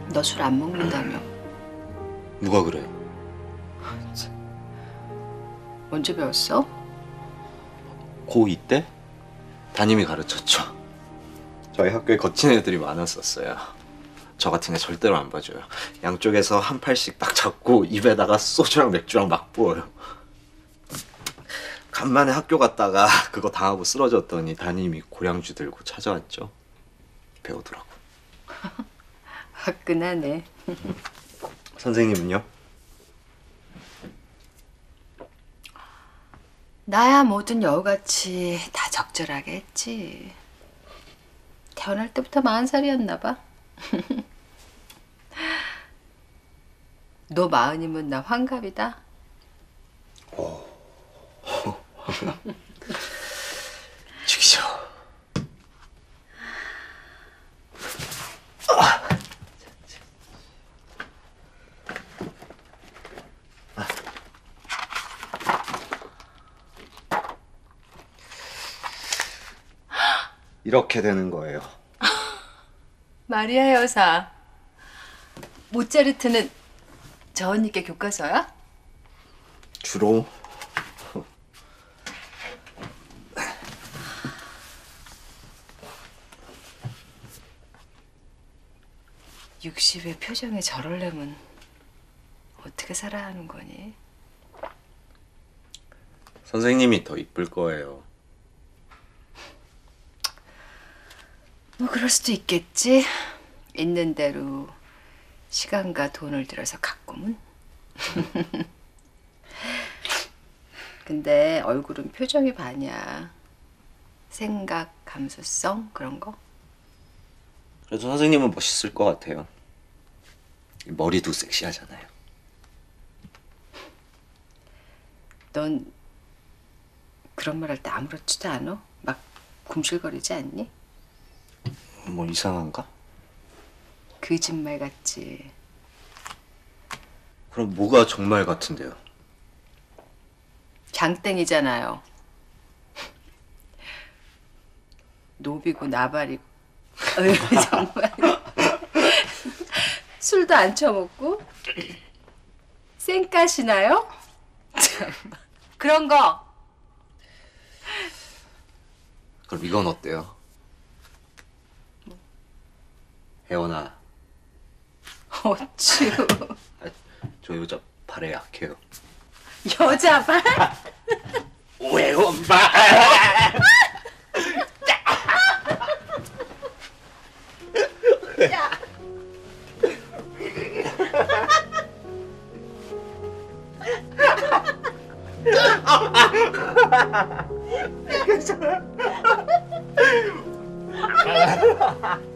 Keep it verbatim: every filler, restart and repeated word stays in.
너 술 안 먹는다며. 누가 그래요? 언제 배웠어? 고이 때? 담임이 가르쳤죠. 저희 학교에 거친 애들이 많았었어요. 저 같은 애 절대로 안 봐줘요. 양쪽에서 한 팔씩 딱 잡고 입에다가 소주랑 맥주랑 막 부어요. 간만에 학교 갔다가 그거 당하고 쓰러졌더니 담임이 고량주 들고 찾아왔죠. 배우더라고. 화끈하네. 선생님은요? 나야 뭐든 여우같이 다 적절하게 했지. 태어날 때부터 마흔 살이었나 봐. 너 마흔이면 나 환갑이다. 죽이죠. 이렇게 되는 거예요. 마리아 여사. 모차르트는 저 언니께 교과서야? 주로 육십의 표정에 저럴려면 어떻게 살아야 하는 거니? 선생님이 더 이쁠 거예요. 뭐 그럴 수도 있겠지. 있는 대로 시간과 돈을 들여서 가꾸면. 근데 얼굴은 표정이 반이야. 생각, 감수성 그런 거. 그래도 선생님은 멋있을 것 같아요. 머리도 섹시하잖아요. 넌 그런 말 할 때 아무렇지도 않아? 막 굶실거리지 않니? 뭐 이상한가? 거짓말 같지. 그럼 뭐가 정말 같은데요? 장땡이잖아요. 노비고 나발이고. 어휴, 정말. 술도 안 처먹고 쌩까시나요? 참. 그런 거. 그럼 이건 어때요? 혜원아, 어쭈. 아, 저 여자 발에 약해요. 여자 발? 왜 엄마? 야. 괜찮아.